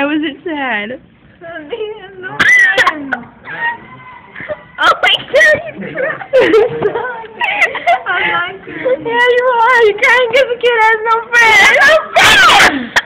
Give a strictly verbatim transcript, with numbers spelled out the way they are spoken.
was it sad? He has no friends. Oh my god, you're crying. I like it. Yeah, you are. You're crying because the kid has no friends.